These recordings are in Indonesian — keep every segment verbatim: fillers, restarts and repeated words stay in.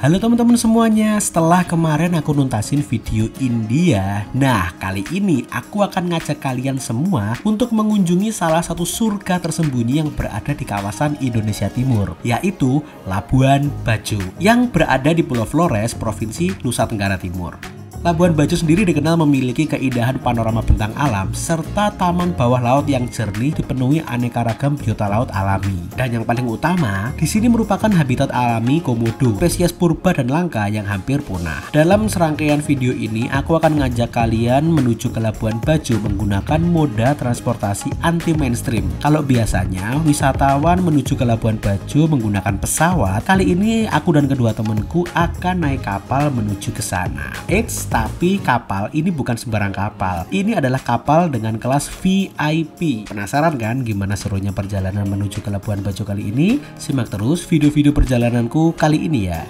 Halo teman-teman semuanya, setelah kemarin aku nuntasin video India, nah kali ini aku akan ngajak kalian semua untuk mengunjungi salah satu surga tersembunyi yang berada di kawasan Indonesia Timur, yaitu Labuan Bajo yang berada di Pulau Flores, Provinsi Nusa Tenggara Timur. Labuan Bajo sendiri dikenal memiliki keindahan panorama bentang alam serta taman bawah laut yang jernih dipenuhi aneka ragam biota laut alami. Dan yang paling utama, di sini merupakan habitat alami komodo, spesies purba dan langka yang hampir punah. Dalam serangkaian video ini, aku akan ngajak kalian menuju ke Labuan Bajo menggunakan moda transportasi anti mainstream. Kalau biasanya wisatawan menuju ke Labuan Bajo menggunakan pesawat, kali ini aku dan kedua temanku akan naik kapal menuju ke sana. Eits, tapi kapal ini bukan sembarang kapal. Ini adalah kapal dengan kelas V I P. Penasaran kan gimana serunya perjalanan menuju ke Labuan Bajo kali ini? Simak terus video-video perjalananku kali ini ya.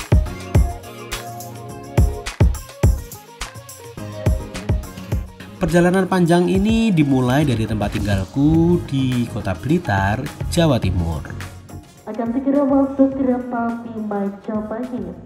Perjalanan panjang ini dimulai dari tempat tinggalku di Kota Blitar, Jawa Timur. Akan segera masuk kereta api Majapahit.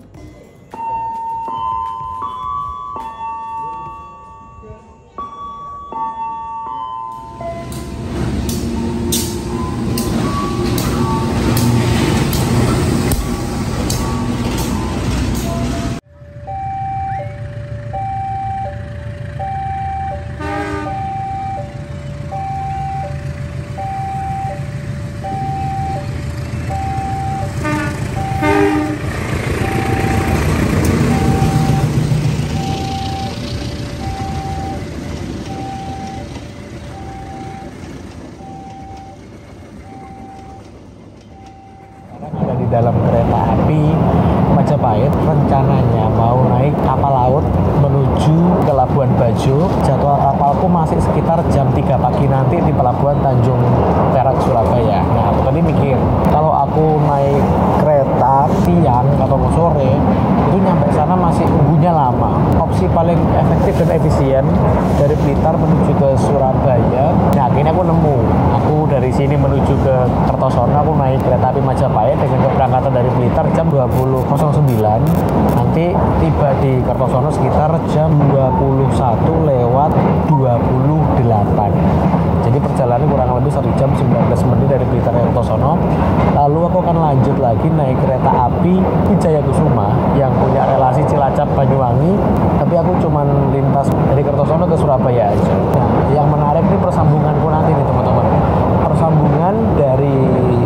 Dalam kereta api Majapahit, rencananya mau naik kapal laut menuju ke Labuan Bajo. Jadwal kapalku masih sekitar jam tiga pagi nanti di Pelabuhan Tanjung Perak, Surabaya. Nah, aku tadi mikir, kalau aku naik kereta siang atau sore, itu nyampe sana masih nunggunya lama. Opsi paling efektif dan efisien dari Blitar menuju ke Surabaya. Nah, akhirnya aku nemu. Aku dari sini menuju ke Kertosono, aku naik kereta api Majapahit dengan keberangkatan dari Blitar jam dua puluh nol sembilan. Nanti tiba di Kertosono sekitar jam dua puluh satu lewat dua puluh delapan. Jadi perjalanan kurang lebih satu jam sembilan belas menit dari Blitar ke Kertosono. Lalu aku akan lanjut lagi naik kereta api Wijaya Kusuma yang punya relasi Cilacap Banyuwangi, tapi aku cuman lintas dari Kertosono ke Surabaya aja. Nah, yang menarik nih persambunganku nanti nih teman-teman. Persambungan dari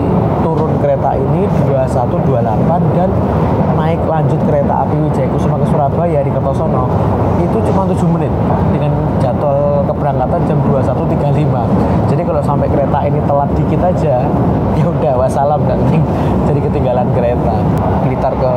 turun kereta ini dua puluh satu dua puluh delapan dan naik lanjut kereta api Wijaya Kusuma ke Surabaya di Kertosono itu cuma tujuh menit dengan jadwal keberangkatan jam dua puluh satu tiga puluh lima. Jadi kalau sampai kereta ini telat dikit aja, ya udah wassalam, kan, jadi ketinggalan kereta. Blitar ke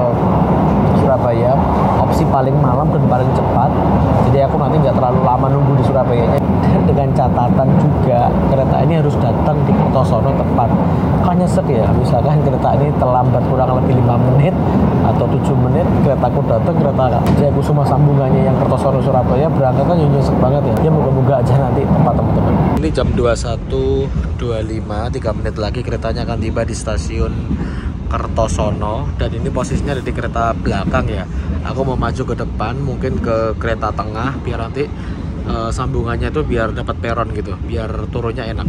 Surabaya opsi paling malam dan paling cepat, jadi aku nanti nggak terlalu lama nunggu di Surabaya. Dan dengan catatan juga kereta ini harus datang di Kertosono tepat. Kan nyesek ya, misalkan kereta ini terlambat kurang lebih lima menit atau tujuh menit, keretaku datang, kereta Wijaya Kusuma sambungannya yang Kertosono Surabaya berangkat kan nyesek banget ya. Ya moga-moga aja nanti tepat teman-teman. Ini jam dua puluh satu dua puluh lima, tiga menit lagi keretanya akan tiba di stasiun Kertosono, dan ini posisinya ada di kereta belakang ya. Aku mau maju ke depan, mungkin ke kereta tengah biar nanti uh, sambungannya itu biar dapat peron gitu, biar turunnya enak.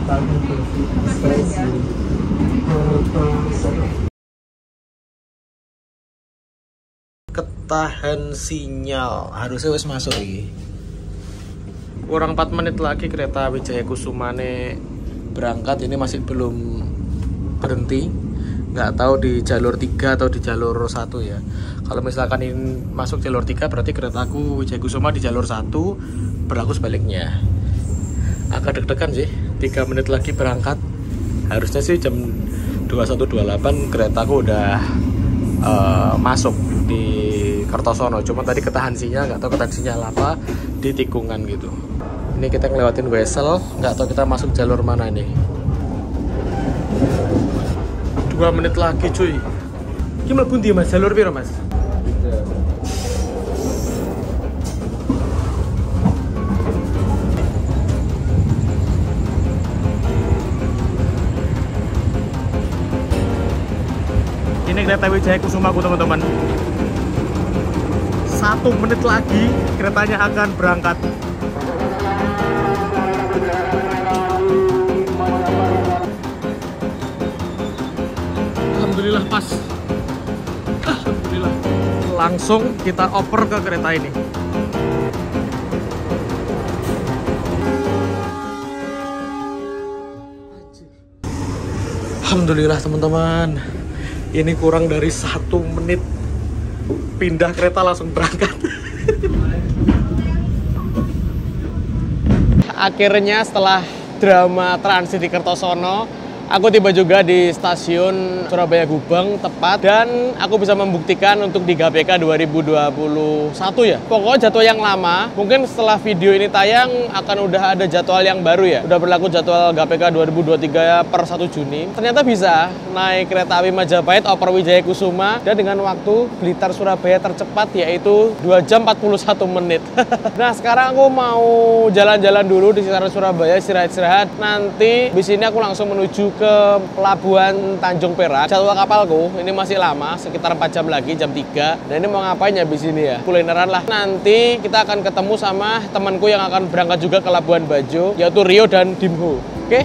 Ketahan sinyal, harusnya wis masuk lagi. Kurang empat menit lagi kereta Wijaya Kusuma nih berangkat, ini masih belum berhenti. Nggak tahu di jalur tiga atau di jalur satu ya. Kalau misalkan ini masuk jalur tiga, berarti keretaku Wijaya Kusuma di jalur satu, berlaku sebaliknya. Agak deg-degan sih, tiga menit lagi berangkat. Harusnya sih jam dua puluh satu dua puluh delapan keretaku udah uh, masuk di Kertosono. Cuma tadi ketahan sinyal, nggak tahu ketahan sinyal apa di tikungan gitu. Ini kita ngelewatin Wesel, nggak tahu kita masuk jalur mana nih. Dua menit lagi cuy. Gimana pun dia mas, jalur biru mas? Ini kereta Wijaya Kusumaku teman-teman. Satu menit lagi keretanya akan berangkat. Alhamdulillah pas. Alhamdulillah. Langsung kita oper ke kereta ini. Alhamdulillah teman-teman. Ini kurang dari satu menit pindah kereta langsung berangkat. Akhirnya setelah drama transit di Kertosono, aku tiba juga di stasiun Surabaya Gubeng tepat, dan aku bisa membuktikan untuk di G P K dua ribu dua puluh satu ya. Pokoknya jadwal yang lama, mungkin setelah video ini tayang akan udah ada jadwal yang baru ya. Udah berlaku jadwal G P K dua ribu dua puluh tiga per satu Juni. Ternyata bisa naik kereta api Majapahit Oper Wijaya Kusuma dan dengan waktu Blitar Surabaya tercepat yaitu dua jam empat puluh satu menit. Nah, sekarang aku mau jalan-jalan dulu di sekitaran Surabaya, istirahat-istirahat. Nanti di sini aku langsung menuju ke Pelabuhan Tanjung Perak. Jadwal kapalku ini masih lama, sekitar empat jam lagi, jam tiga. Dan ini mau ngapain ya di sini ya? Kulineran lah. Nanti kita akan ketemu sama temanku yang akan berangkat juga ke Labuan Bajo, yaitu Rio dan Dimho. Oke?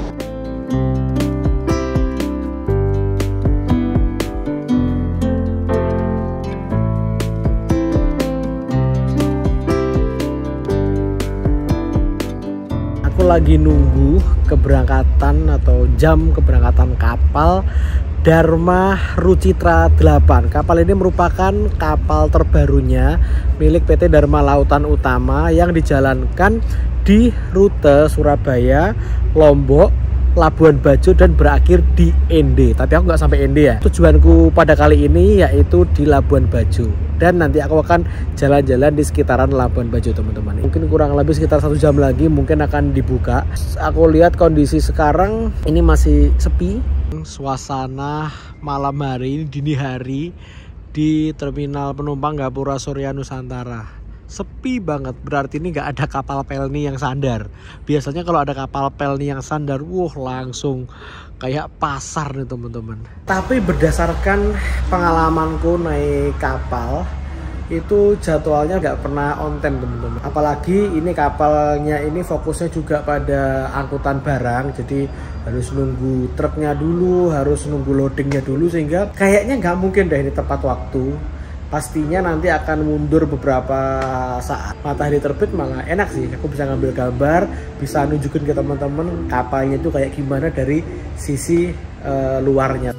Lagi nunggu keberangkatan atau jam keberangkatan kapal Dharma Rucitra delapan. Kapal ini merupakan kapal terbarunya milik P T Dharma Lautan Utama yang dijalankan di rute Surabaya, Lombok, Labuan Bajo dan berakhir di N D. Tapi aku nggak sampai N D ya. Tujuanku pada kali ini yaitu di Labuan Bajo. Dan nanti aku akan jalan-jalan di sekitaran Labuan Bajo teman-teman. Mungkin kurang lebih sekitar satu jam lagi mungkin akan dibuka. Aku lihat kondisi sekarang ini masih sepi. Suasana malam hari, dini hari di Terminal Penumpang Gapura Surya Nusantara. Sepi banget, berarti ini nggak ada kapal pelni yang sandar. Biasanya kalau ada kapal pelni yang sandar, wuh langsung kayak pasar nih teman-teman. Tapi berdasarkan pengalamanku naik kapal, itu jadwalnya nggak pernah on time teman-teman. Apalagi ini kapalnya ini fokusnya juga pada angkutan barang, jadi harus nunggu truknya dulu, harus nunggu loadingnya dulu, sehingga kayaknya nggak mungkin deh ini tepat waktu. Pastinya nanti akan mundur beberapa saat. Matahari terbit malah enak sih, aku bisa ngambil gambar, bisa nunjukin ke teman-teman kapalnya itu kayak gimana dari sisi uh, luarnya.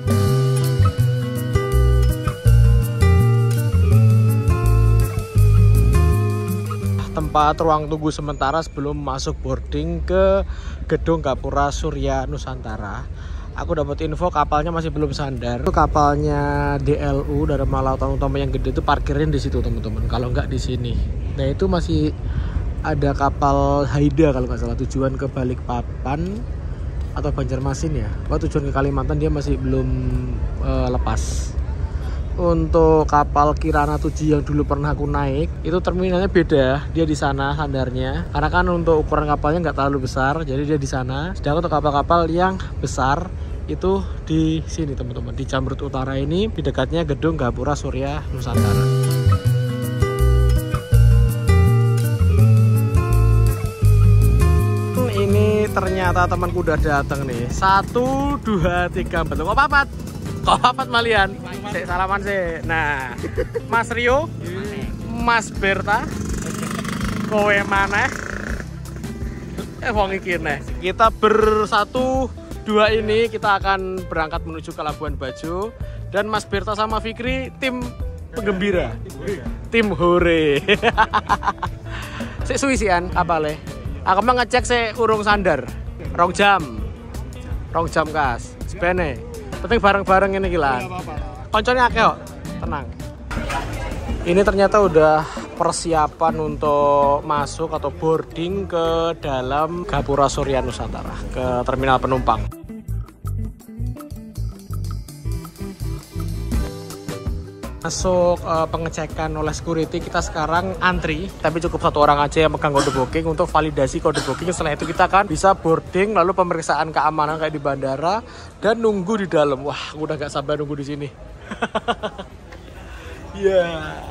Tempat ruang tunggu sementara sebelum masuk boarding ke gedung Gapura Surya Nusantara. Aku dapat info kapalnya masih belum sandar. Itu kapalnya D L U Dharma Lautan Utama yang gede itu parkirin di situ teman-teman. Kalau nggak di sini. Nah itu masih ada kapal Haida kalau nggak salah, tujuan ke Balikpapan atau Banjarmasin ya. Kalau tujuan ke Kalimantan dia masih belum uh, lepas. Untuk kapal Kirana tujuh yang dulu pernah aku naik, itu terminalnya beda, dia di sana sandarnya. Karena kan untuk ukuran kapalnya nggak terlalu besar, jadi dia di sana. Sedangkan untuk kapal-kapal yang besar itu di sini teman-teman, di Jamrut Utara ini, di dekatnya gedung Gapura Surya Nusantara. Ini ternyata temanku udah datang nih. Satu, dua, tiga, empat. Kok papat? Kok papat malian? Sik salaman sih. Nah, Mas Rio, Mas Berta, kowe maneh. Eh wong iki neh. Kita bersatu dua ini kita akan berangkat menuju ke Labuan Bajo, dan Mas Berta sama Fikri tim penggembira. Tim hore. Sik suwisian kapale. Aku mah ngecek sih urung sandar. Rong jam. Rong jam kas. Sepene. Penting bareng-bareng ini gila. Konconya akeh kok, tenang. Ini ternyata udah persiapan untuk masuk atau boarding ke dalam Gapura Surya Nusantara, ke terminal penumpang. Masuk uh, pengecekan oleh security, kita sekarang antri, tapi cukup satu orang aja yang megang kode booking untuk validasi kode booking. Setelah itu kita akan bisa boarding, lalu pemeriksaan keamanan kayak di bandara, dan nunggu di dalam. Wah, aku udah gak sabar nunggu di sini. Ya.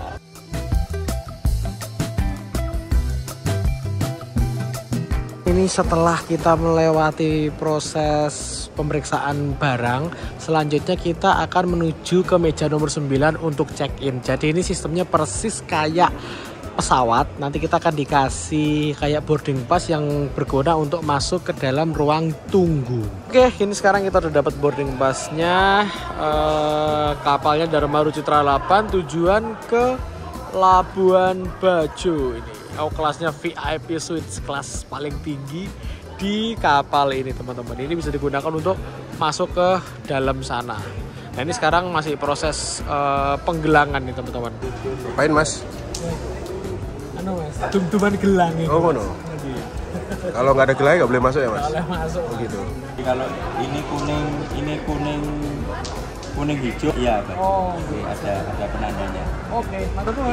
Ini setelah kita melewati proses pemeriksaan barang, selanjutnya kita akan menuju ke meja nomor sembilan untuk check-in. Jadi ini sistemnya persis kayak pesawat. Nanti kita akan dikasih kayak boarding pass yang berguna untuk masuk ke dalam ruang tunggu. Oke, ini sekarang kita udah dapat boarding passnya. Uh, kapalnya Dharma Rucitra delapan, tujuan ke Labuan Bajo ini. Oh, kelasnya V I P Suite, kelas paling tinggi di kapal ini teman-teman. Ini bisa digunakan untuk masuk ke dalam sana. Nah ini sekarang masih proses uh, penggelangan nih teman-teman. Ngapain mas? Anu mas, tum-tuman gelang ini. Oh no. Kalau nggak ada gelang nggak boleh masuk ya mas? Boleh masuk. Oh gitu. Jadi kalau ini kuning, ini kuning, kuning hijau, ya Pak. Oh. Oke, ada ada penandanya. Oke, mantap tuan.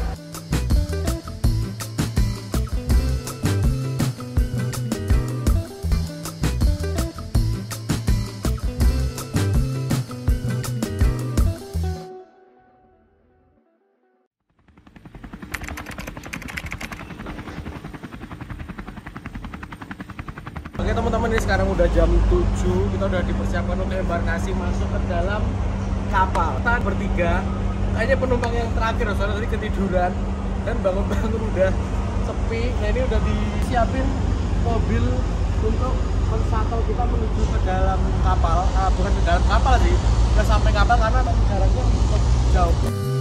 Oke teman-teman, ini sekarang udah jam tujuh. Kita udah dipersiapkan untuk embarkasi masuk ke dalam kapal. Kita bertiga, kayaknya penumpang yang terakhir soalnya tadi ketiduran dan bangun-bangun udah sepi. Nah ini udah disiapin mobil untuk men-shuttle kita menuju ke dalam kapal. Ah, bukan ke dalam kapal sih, udah sampai kapal karena jaraknya cukup jauh.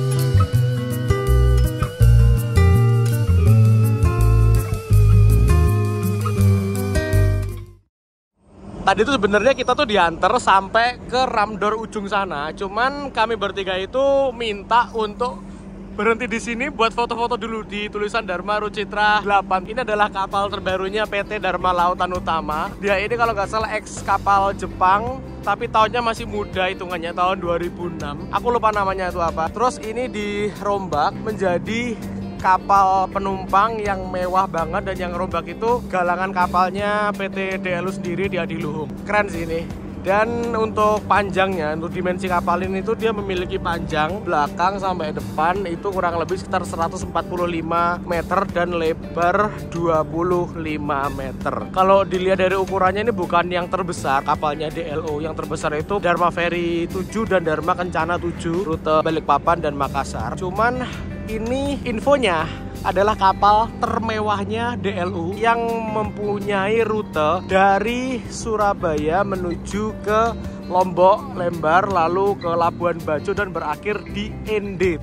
Tadi itu sebenarnya kita tuh diantar sampai ke Ramdor ujung sana. Cuman kami bertiga itu minta untuk berhenti di sini buat foto-foto dulu di tulisan Dharma Rucitra delapan. Ini adalah kapal terbarunya P T Dharma Lautan Utama. Dia ini kalau nggak salah ex kapal Jepang, tapi tahunnya masih muda hitungannya, tahun dua ribu enam. Aku lupa namanya itu apa. Terus ini dirombak menjadi kapal penumpang yang mewah banget, dan yang rombak itu galangan kapalnya P T D L U sendiri di Adiluhung. Keren sih ini. Dan untuk panjangnya, untuk dimensi kapal ini itu dia memiliki panjang belakang sampai depan itu kurang lebih sekitar seratus empat puluh lima meter dan lebar dua puluh lima meter. Kalau dilihat dari ukurannya ini bukan yang terbesar kapalnya D L O. Yang terbesar itu Dharma Ferry tujuh dan Dharma Kencana tujuh rute Balikpapan dan Makassar. Cuman ini infonya adalah kapal termewahnya D L U yang mempunyai rute dari Surabaya menuju ke Lombok, Lembar, lalu ke Labuan Bajo dan berakhir di N D.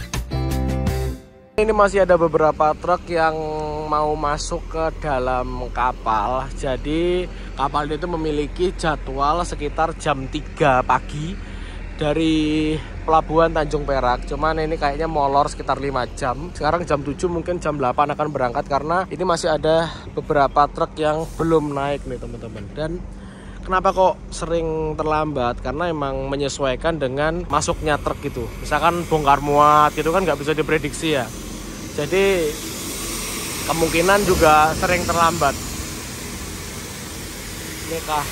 Ini masih ada beberapa truk yang mau masuk ke dalam kapal. Jadi kapal itu memiliki jadwal sekitar jam tiga pagi dari Pelabuhan Tanjung Perak. Cuman ini kayaknya molor sekitar lima jam. Sekarang jam tujuh, mungkin jam delapan akan berangkat karena ini masih ada beberapa truk yang belum naik nih teman-teman. Dan kenapa kok sering terlambat? Karena emang menyesuaikan dengan masuknya truk gitu. Misalkan bongkar muat gitu kan nggak bisa diprediksi ya. Jadi kemungkinan juga sering terlambat. Ini kah?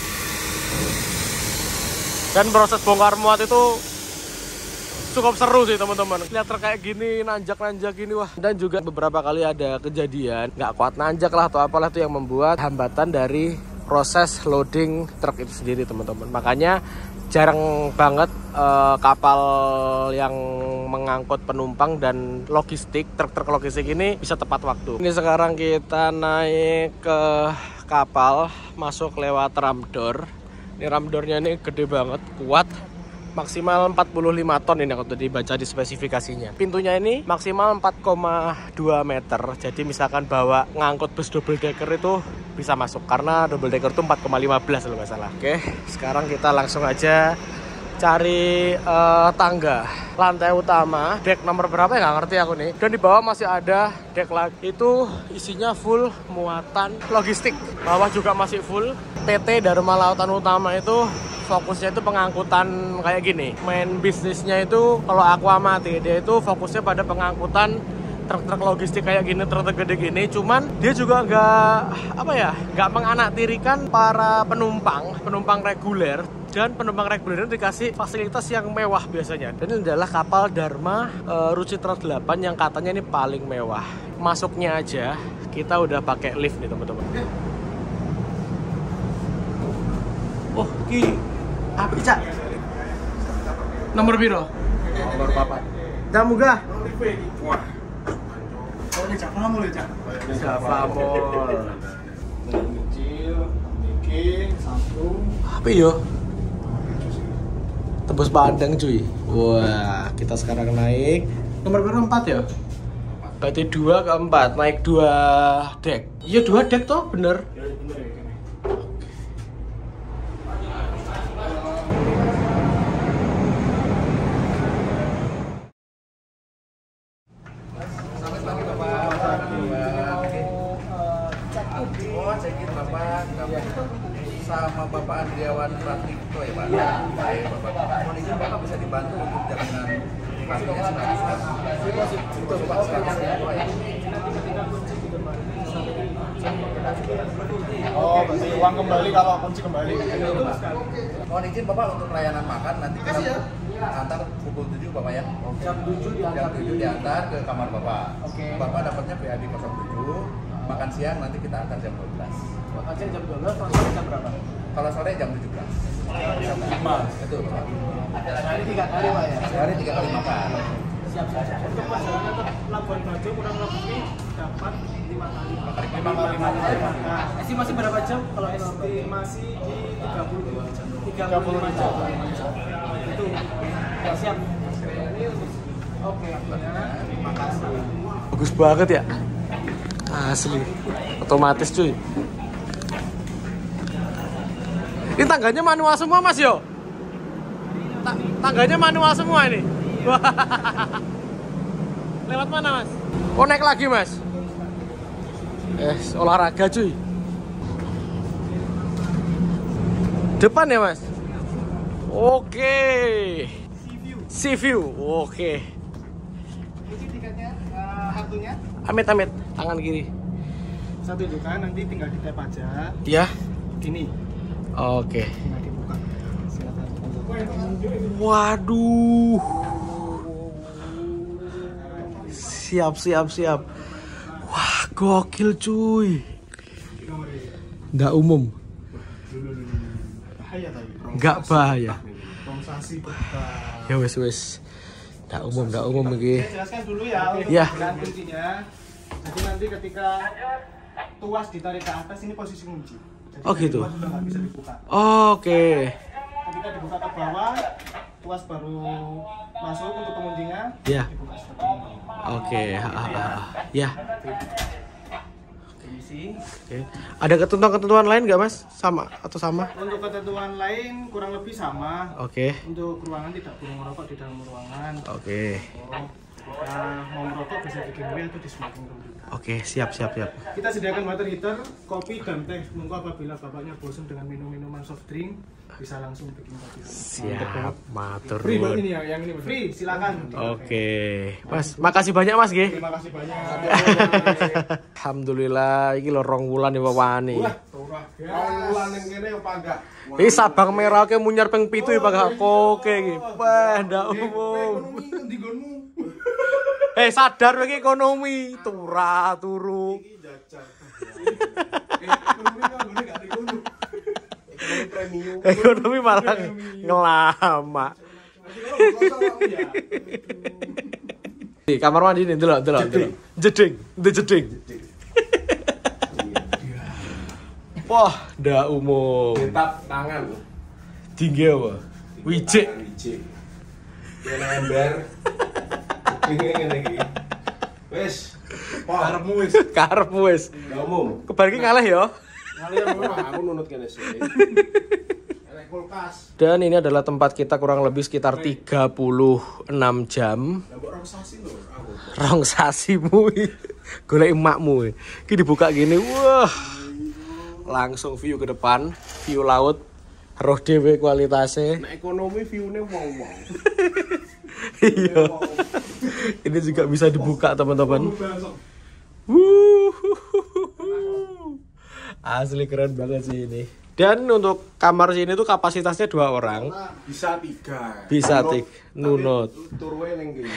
Dan proses bongkar muat itu cukup seru sih teman-teman. Lihat truk kayak gini, nanjak-nanjak gini, wah. Dan juga beberapa kali ada kejadian nggak kuat nanjak lah atau apalah itu yang membuat hambatan dari proses loading truk itu sendiri teman-teman. Makanya jarang banget uh, kapal yang mengangkut penumpang dan logistik, truk-truk logistik ini bisa tepat waktu. Ini sekarang kita naik ke kapal, masuk lewat Ramdor. Ini Ramdornya ini gede banget, kuat. Maksimal empat puluh lima ton ini kalau dibaca di spesifikasinya. Pintunya ini maksimal empat koma dua meter. Jadi misalkan bawa ngangkut bus double decker itu bisa masuk. Karena double decker itu empat koma lima belas kalau nggak salah. Oke, sekarang kita langsung aja cari uh, tangga lantai utama, dek nomor berapa ya nggak ngerti aku nih. Dan di bawah masih ada dek lagi, itu isinya full muatan logistik. Bawah juga masih full. P T Dharma Lautan Utama itu fokusnya itu pengangkutan kayak gini. Main bisnisnya itu kalau aku amati dia itu fokusnya pada pengangkutan truk-truk logistik kayak gini, truk gede gini. Cuman dia juga nggak apa ya, nggak menganaktirikan para penumpang, penumpang reguler. Dan penumpang reguler ini dikasih fasilitas yang mewah biasanya. Dan ini adalah kapal Dharma uh, Rucitra delapan yang katanya ini paling mewah. Masuknya aja kita udah pakai lift nih teman-teman. Oh, ki api cak. Nomor biro. Nomor papat. Jamu gah? Wah. Oh, ini Java Mall ya, Cak? Java Mall. Kecil, bikin, sambung. Apa yo? Tebus Padang cuy. Wah, kita sekarang naik nomor berapa? empat ya? Berarti dua ke empat, naik dua dek. Iya dua dek toh, bener. Sama Bapak Andriawan Pratikto ya Pak? Iya. Baik Bapak. Mohon izin Bapak bisa dibantu untuk jaminan pastinya sudah itu Pak sekarang saya ya. Oh, berarti uang kembali kalau kunci kembali. Mohon izin Bapak untuk layanan makan nanti kita antar pukul tujuh Bapak ya. Jam tujuh diantar. Jam tujuh diantar ke kamar Bapak. Oke. Bapak dapatnya P A D nol tujuh. Makan siang nanti kita antar jam dua belas. Makan siang jam dua belas, kalau sore jam berapa? Kalau sore jam tujuh belas. Jam lima. Itu Bapak. Sehari tiga kali Pak ya? Sehari tiga kali makan. Siap, siap, siap. Untuk perjalanan ke Labuan Bajo kurang lebih dapat lima kali. lima kali makan. Estimasi berapa jam kalau estimasi di tiga puluh jam? tiga puluh lima jam. Itu ya, siap. Oke, terima kasih. Bagus banget ya. Asli. Otomatis cuy. Ini tangganya manual semua Mas yo. Ta tangganya manual semua ini. Lewat mana Mas? Oh naik lagi Mas. Eh olahraga cuy. Depan ya Mas. Oke. Sea view. Oke. Ini tiketnya, uh, kartunya. Amit amit tangan kiri. Satu tunjukkan nanti tinggal di tap aja. Ya. Gini. Oke. Tinggal dibuka. Silakan. Waduh. Siap siap siap. Wah gokil cuy. Nggak umum. Bahaya tadi. Nggak bahaya. Rongsasi berita. Ya wes wes. Nggak umum nggak umum lagi. Saya jelaskan dulu ya untuk Ya. penggunaan kuncinya. Jadi nanti ketika tuas ditarik ke atas ini posisi kunci. Jadi Oh, gitu. tuas sudah nggak bisa dibuka. Oke. Ketika dibuka ke bawah, tuas baru masuk untuk pengunjungnya. Ya. Dibuka seperti ini. Oke. Ha, ha, ha. Ya. Permisi. Oke. Ada ketentuan-ketentuan lain nggak Mas? Sama atau sama? Untuk ketentuan lain kurang lebih sama. Oke. Untuk ruangan tidak boleh merokok di dalam ruangan. Oke. Oh, ketika mau merokok bisa di giveaway atau di smoking room kita. Oke siap siap siap. Kita sediakan water heater, kopi dan teh. Monggo apabila bapaknya bosan dengan minum minuman soft drink, bisa langsung bikin kopi. Siap. Matur Free buat nuwun. ini ya, yang ini free, silakan. Oke. Mas, makasih banyak Mas nggih. Terima kasih banyak. Alhamdulillah iki lho rong wulan ya wani. Turah. Wulan ning kene apa enggak? Iki Sabang Merah ke munyar ping pitu ya Pak Koke iki. Wah, ndak umum. Ekonomi ngendi nggonmu? Eh sadar iki ekonomi turah turu. Iki jajan. Ekonomi kan ngene gak dikono. Ekonomi premium. Ekonomi malah ngelama. Di kamar mandi ini delok delok delok. Jeding, ndek jeding. Wah, ndak umum. Tap tangan. Tinggi apa? Wijik. Wijik. Kene ember. Ini ngene iki. Wis. Karepmu wis. Karep wis. Gak umum. Kebar iki ngalih ya. Kalian memang aku nunut kene sih. Elek kulkas. Dan ini adalah tempat kita kurang lebih sekitar tiga puluh enam jam. Lah kok rongsasi lho aku. Rong sasimu golek emakmu. Iki dibuka gini, wah. Langsung view ke depan, view laut. Roh dhewe kualitasnya. Nek ekonomi view-ne wong-wong. Iya. Ini juga bisa dibuka teman-teman. Wuh. Asli keren banget sih ini. Dan untuk kamar sini tuh kapasitasnya dua orang. Bisa tiga. Bisa tiga. Nunut. Turwe neng gini.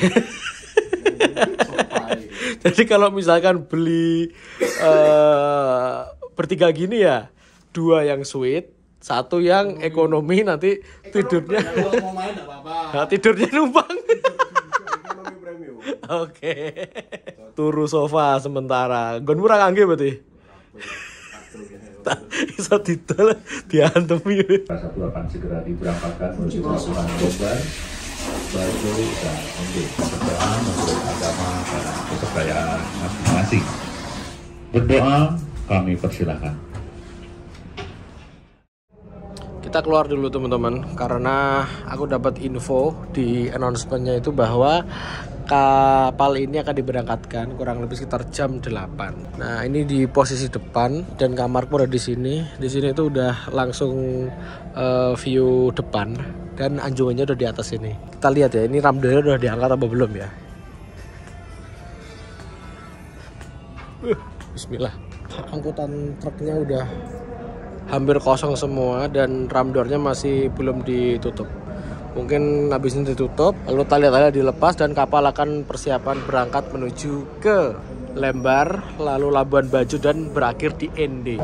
Jadi kalau misalkan beli uh, bertiga gini ya, dua yang suite, satu yang ekonomi, nanti tidurnya. Kalau mau main enggak apa-apa. Nah, tidurnya numpang. Ekonomi premium. Oke. Turu sofa sementara. Gon murah kangge berarti. Bisa didol diantemi. satu akan segera diberangkatkan menuju pelabuhan Jombang, Bajo dan Ende. Berdoa menurut agama dan kepercayaan masing-masing. Berdoa kami persilahkan. Kita keluar dulu teman-teman, karena aku dapat info di announcement-nya itu bahwa kapal ini akan diberangkatkan kurang lebih sekitar jam delapan. Nah, ini di posisi depan dan kamarku ada di sini. Di sini itu udah langsung uh, view depan dan anjungannya udah di atas ini. Kita lihat ya, ini ramdanya udah diangkat apa belum ya. Uh, Bismillah. Angkutan truknya udah hampir kosong semua dan ramdornya masih belum ditutup. Mungkin habis ini ditutup, lalu tali-tali dilepas dan kapal akan persiapan berangkat menuju ke Lembar, lalu Labuan Bajo dan berakhir di Ende.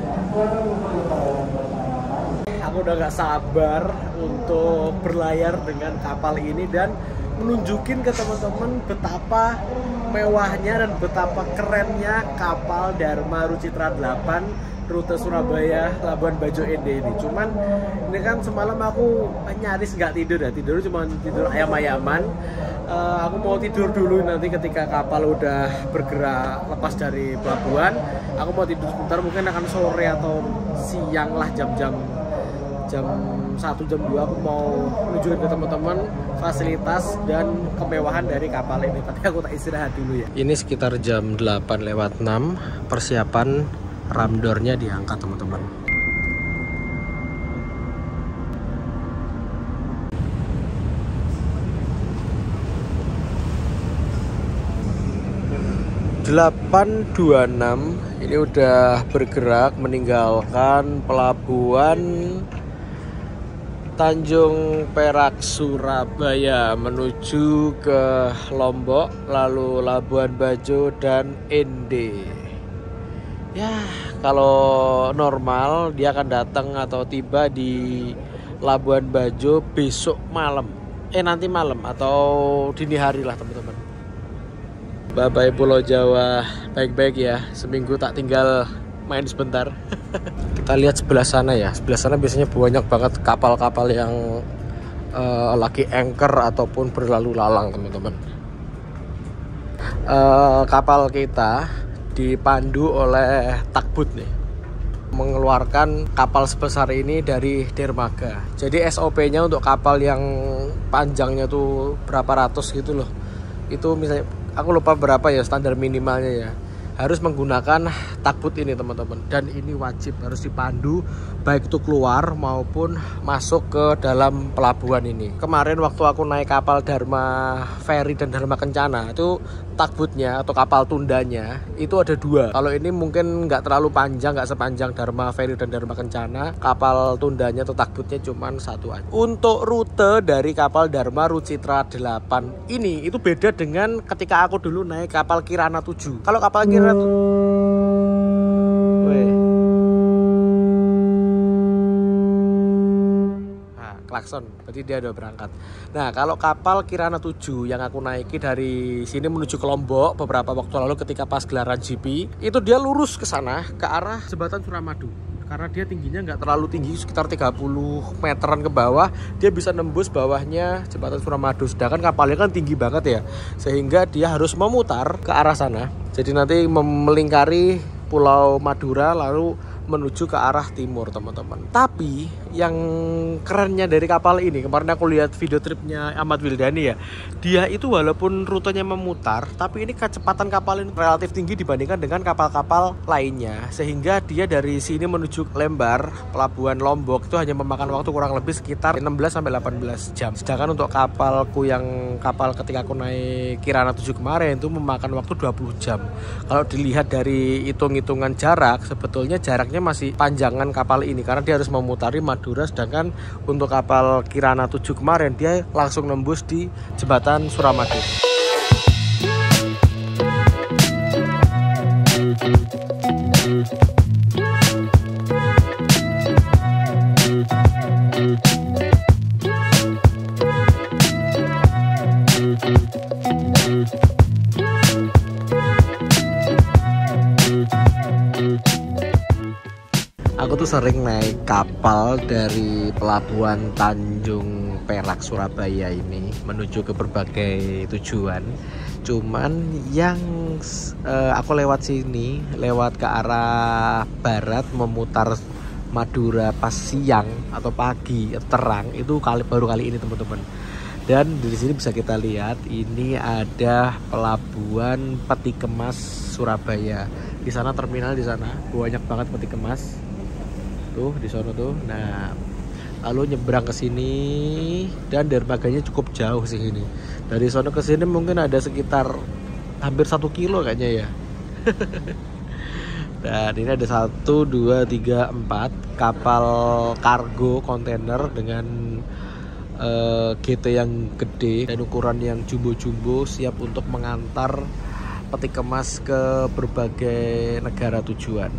Aku udah gak sabar untuk berlayar dengan kapal ini dan menunjukin ke teman-teman betapa mewahnya dan betapa kerennya kapal Dharma Rucitra delapan rute Surabaya Labuan Bajo Ende ini. Cuman ini kan semalam aku nyaris nggak tidur ya, tidur cuma tidur ayam-ayaman. Uh, aku mau tidur dulu, nanti ketika kapal udah bergerak lepas dari pelabuhan, aku mau tidur sebentar, mungkin akan sore atau siang lah, jam-jam jam satu jam dua aku mau nunjukin ke teman-teman fasilitas dan kemewahan dari kapal ini. Tapi aku tak istirahat dulu ya. Ini sekitar jam delapan lewat enam, persiapan ramdornya diangkat teman-teman. delapan dua puluh enam ini udah bergerak meninggalkan pelabuhan Tanjung Perak Surabaya menuju ke Lombok, lalu Labuan Bajo dan Ende. Ya, kalau normal dia akan datang atau tiba di Labuan Bajo besok malam. Eh nanti malam atau dini hari lah teman-teman. Bye-bye Pulau Jawa, baik-baik ya. Seminggu tak tinggal main sebentar. Kita lihat sebelah sana ya. Sebelah sana biasanya banyak banget kapal-kapal yang uh, lagi anchor ataupun berlalu lalang teman-teman. Uh, kapal kita dipandu oleh Takbut nih, mengeluarkan kapal sebesar ini dari dermaga. Jadi S O P-nya untuk kapal yang panjangnya tuh berapa ratus gitu loh. Itu misalnya aku lupa berapa ya standar minimalnya ya. Harus menggunakan Takbut ini teman-teman, dan ini wajib harus dipandu baik itu keluar maupun masuk ke dalam pelabuhan ini. Kemarin waktu aku naik kapal Dharma Ferry dan Dharma Kencana itu Takbutnya atau kapal tundanya itu ada dua. Kalau ini mungkin nggak terlalu panjang, nggak sepanjang Dharma Ferry dan Dharma Kencana. Kapal tundanya atau Takbutnya cuma satu aja. Untuk rute dari kapal Dharma Rucitra delapan ini itu beda dengan ketika aku dulu naik kapal Kirana tujuh. Kalau kapal Kirana tujuh klakson, berarti dia udah berangkat. Nah, kalau kapal Kirana tujuh yang aku naiki dari sini menuju ke Lombok beberapa waktu lalu ketika pas gelaran G P, itu dia lurus ke sana ke arah jembatan Suramadu. Karena dia tingginya nggak terlalu tinggi, sekitar tiga puluh meteran ke bawah, dia bisa nembus bawahnya jembatan Suramadu. Sedangkan kapalnya kan tinggi banget ya, sehingga dia harus memutar ke arah sana. Jadi nanti melingkari Pulau Madura lalu menuju ke arah timur teman-teman. Tapi yang kerennya dari kapal ini, kemarin aku lihat video tripnya Ahmad Wildani ya, dia itu walaupun rutenya memutar, tapi ini kecepatan kapal ini relatif tinggi dibandingkan dengan kapal-kapal lainnya, sehingga dia dari sini menuju Lembar, pelabuhan Lombok itu hanya memakan waktu kurang lebih sekitar enam belas sampai delapan belas jam. Sedangkan untuk kapalku yang kapal ketika aku naik Kirana tujuh kemarin itu memakan waktu dua puluh jam. Kalau dilihat dari hitung-hitungan jarak, sebetulnya jaraknya masih panjangan kapal ini karena dia harus memutari Madura, sedangkan untuk kapal Kirana tujuh kemarin dia langsung nembus di jembatan Suramadu. Aku tuh sering naik kapal dari pelabuhan Tanjung Perak Surabaya ini menuju ke berbagai tujuan. Cuman yang uh, aku lewat sini, lewat ke arah barat memutar Madura pas siang atau pagi terang itu kali baru kali ini teman-teman. Dan di sini bisa kita lihat ini ada pelabuhan Peti Kemas Surabaya. Di sana terminal di sana banyak banget peti kemas. Tuh di sana tuh. Nah, lalu nyebrang ke sini dan dermaganya cukup jauh sih ini. Dari sana ke sini mungkin ada sekitar hampir satu kilo kayaknya ya. Dan ini ada satu, dua, tiga, empat kapal kargo kontainer dengan uh, G T yang gede dan ukuran yang jumbo-jumbo siap untuk mengantar peti kemas ke berbagai negara tujuan.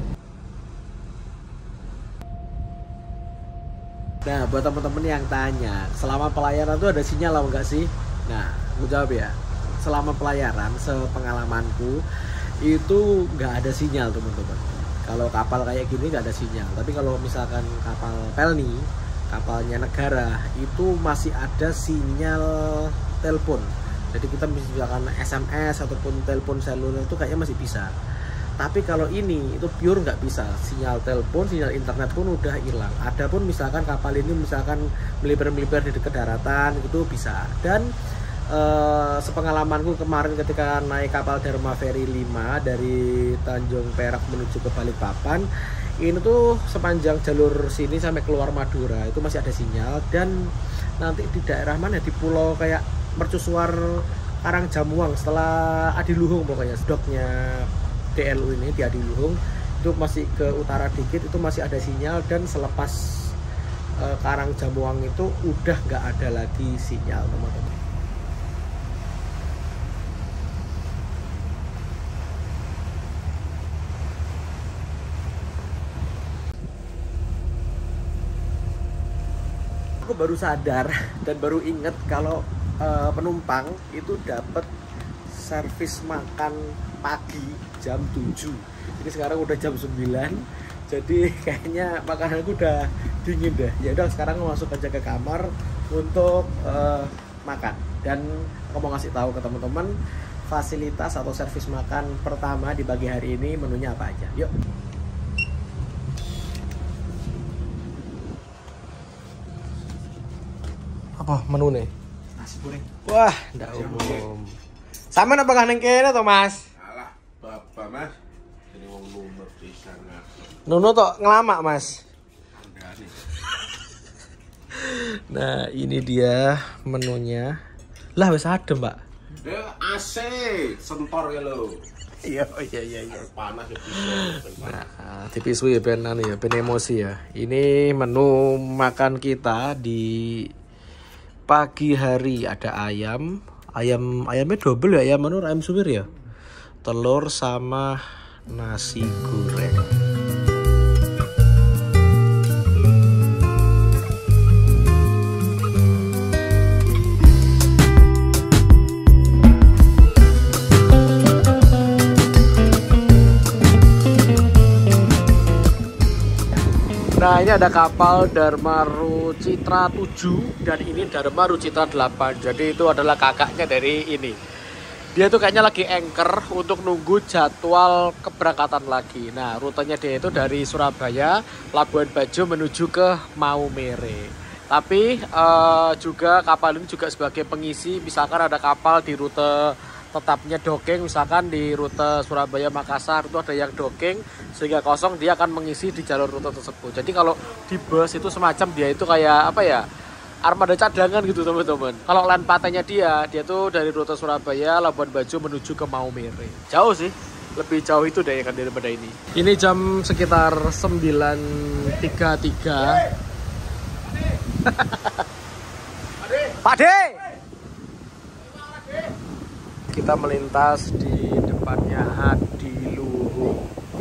Nah, buat teman-teman yang tanya, selama pelayaran tuh ada sinyal apa enggak sih? Nah, aku jawab ya. Selama pelayaran, sepengalamanku itu nggak ada sinyal teman-teman. Kalau kapal kayak gini nggak ada sinyal. Tapi kalau misalkan kapal Pelni, kapalnya negara, itu masih ada sinyal telepon. Jadi kita misalkan S M S ataupun telepon seluler itu kayaknya masih bisa. Tapi kalau ini itu pure nggak bisa, sinyal telepon, sinyal internet pun udah hilang. Adapun misalkan kapal ini misalkan melipir-melipir di dekat daratan itu bisa. Dan eh, sepengalamanku kemarin ketika naik kapal Dharma Ferry lima dari Tanjung Perak menuju ke Balikpapan, ini tuh sepanjang jalur sini sampai keluar Madura itu masih ada sinyal. Dan nanti di daerah mana, di pulau kayak Mercusuar, Karangjamuang, setelah Adiluhung pokoknya sedoknya D L U ini di Adiluhung itu masih ke utara dikit itu masih ada sinyal. Dan selepas e, Karangjamuang itu udah nggak ada lagi sinyal teman-teman. Aku baru sadar dan baru inget kalau e, penumpang itu dapat servis makan pagi jam tujuh. Ini sekarang udah jam sembilan. Jadi kayaknya makananku udah dingin deh. Ya udah sekarang masuk aja ke kamar untuk uh, makan. Dan aku mau ngasih tahu ke teman-teman fasilitas atau servis makan pertama di pagi hari ini menunya apa aja. Yuk. Apa menu nih? Nasi goreng. Wah, ndak umum. Sama apa kaneng kene to, Mas? Alah, bapak Mas. Ini wong lumur pisan. Nono tok ngelamak, Mas. Andane. Nah, ini dia menunya. Lah wis adem, Mbak. Eh, A C, sentor ya lo. Iya, iya, iya, iya. Panas ya bisa. Nah, tipisu ya ben anu ya, ben emosi ya. Ini menu makan kita di pagi hari. Ada ayam. Ayam ayamnya double ya, ayam menur ayam suwir ya. Telur sama nasi goreng. Nah, ini ada kapal Dharma Rucitra tujuh dan ini Dharma Rucitra delapan. Jadi itu adalah kakaknya dari ini. Dia tuh kayaknya lagi anchor untuk nunggu jadwal keberangkatan lagi. Nah, rutenya dia itu dari Surabaya, Labuan Bajo menuju ke Maumere. Tapi uh, juga kapal ini juga sebagai pengisi, misalkan ada kapal di rute tetapnya docking, misalkan di rute Surabaya Makassar itu ada yang docking sehingga kosong, dia akan mengisi di jalur rute tersebut. Jadi kalau di bus itu semacam dia itu kayak apa ya, armada cadangan gitu teman-teman. Kalau land patenya dia, dia tuh dari rute Surabaya, Labuan Bajo menuju ke Maumere. Jauh sih, lebih jauh itu deh kan daripada ini. Ini jam sekitar sembilan tiga puluh tiga. Pak De, kita melintas di depannya Adiluhung.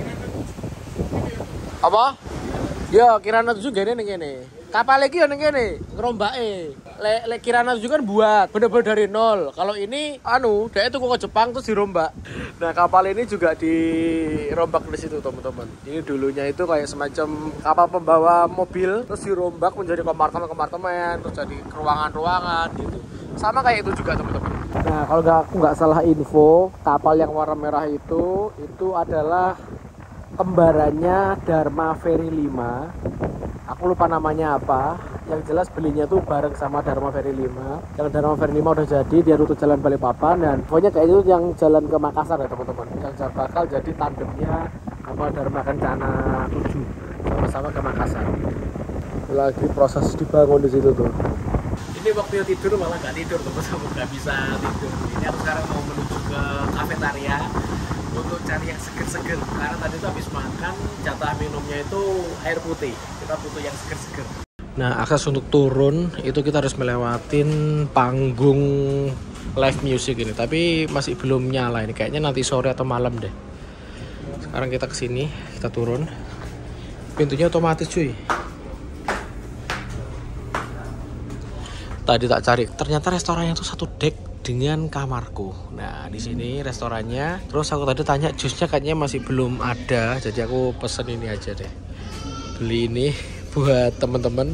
Apa? Ya Kirana juga nih nih. Kapal lagi yang ini ngerombake. Le, le Kirana juga kan buat bener-bener dari nol. Kalau ini anu, dia itu kok ke Jepang terus dirombak. Nah, kapal ini juga dirombak di situ, teman-teman. Ini dulunya itu kayak semacam kapal pembawa mobil terus dirombak menjadi kompartemen-kompartemen, terus jadi ruangan-ruangan gitu. Sama kayak itu juga, teman-teman. Nah, kalau nggak aku nggak salah info, kapal yang warna merah itu itu adalah kembarannya Dharma Ferry lima. Aku lupa namanya apa. Yang jelas belinya tuh bareng sama Dharma Ferry lima. Yang Dharma Ferry lima udah jadi, dia rute jalan Balikpapan, dan pokoknya kayak itu yang jalan ke Makassar ya teman-teman. Yang bakal jadi tandemnya apa Dharma Kencana tujuh sama-sama ke Makassar. Lagi proses dibangun di situ tuh. Ini waktunya tidur malah nggak tidur teman-teman, nggak bisa tidur. Ini aku sekarang mau menuju ke kafetaria untuk cari yang seger-seger, karena tadi itu habis makan jatah minumnya itu air putih, kita butuh yang seger-seger. Nah, akses untuk turun itu kita harus melewatin panggung live music ini, tapi masih belum nyala ini, kayaknya nanti sore atau malam deh. Sekarang kita kesini, kita turun, pintunya otomatis cuy. Tadi tak cari, ternyata restorannya itu satu dek dengan kamarku. Nah, di sini restorannya. Terus aku tadi tanya jusnya kayaknya masih belum ada, jadi aku pesen ini aja deh. Beli ini buat temen-temen.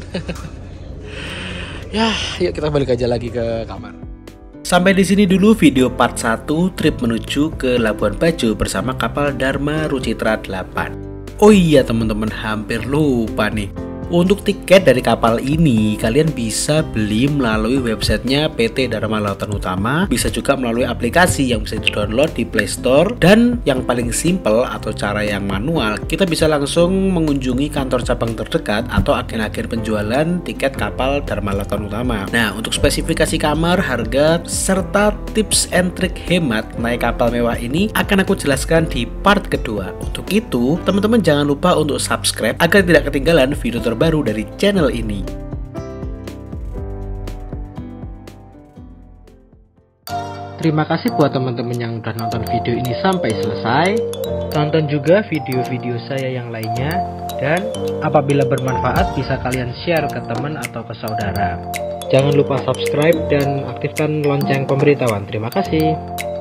Ya, yuk kita balik aja lagi ke kamar. Sampai di sini dulu video part satu trip menuju ke Labuan Bajo bersama kapal Dharma Rucitra delapan. Oh iya teman-teman, hampir lupa nih. Untuk tiket dari kapal ini kalian bisa beli melalui websitenya P T Dharma Lautan Utama, bisa juga melalui aplikasi yang bisa di-download di Play Store, dan yang paling simple atau cara yang manual, kita bisa langsung mengunjungi kantor cabang terdekat atau agen-agen penjualan tiket kapal Dharma Lautan Utama. Nah, untuk spesifikasi kamar, harga, serta tips and trik hemat naik kapal mewah ini akan aku jelaskan di part kedua. Untuk itu, teman-teman jangan lupa untuk subscribe agar tidak ketinggalan video terbaru baru dari channel ini. Terima kasih buat teman-teman yang udah nonton video ini sampai selesai. Tonton juga video-video saya yang lainnya, dan apabila bermanfaat bisa kalian share ke teman atau ke saudara. Jangan lupa subscribe dan aktifkan lonceng pemberitahuan. Terima kasih.